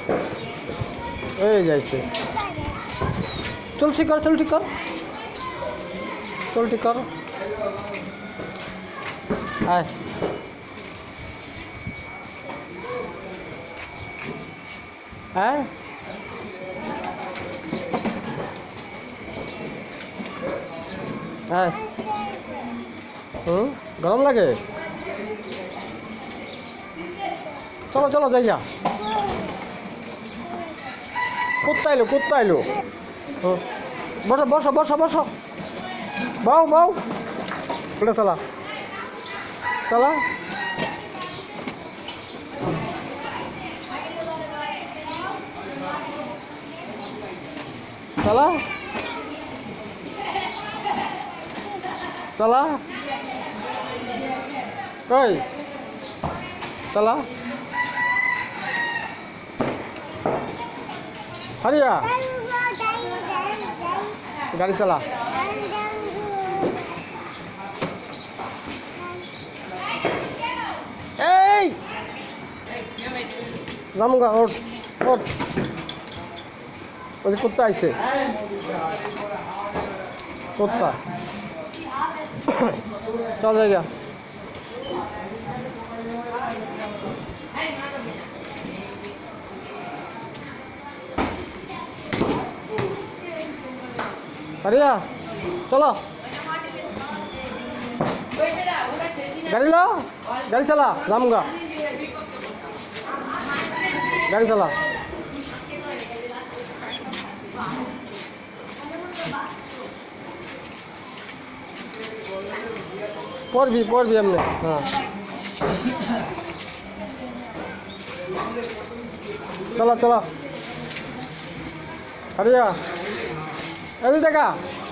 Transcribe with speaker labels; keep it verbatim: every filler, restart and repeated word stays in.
Speaker 1: এই যাইছে চল ঠিক কর চল ঠিক কর চল ঠিক কর আয় আয় আয় হুম গরম লাগে চলো চলো যাই যা কুত্তা এলো কুত্তা এলো বসো বসো বসো বসো বাউ বাউ উঠে চলা চলা চলা চলা কই চলা हरिया गाड़ी चला ए जाऊंगा उठ उठ वो कुत्ता ऐसे कुत्ता चल जाएगा हरिया चलो गाड़ी लो गाड़ी चला जाऊंगा गाड़ी चला पर भी पर भी हमने हाँ चला चला हरिया अभी देखा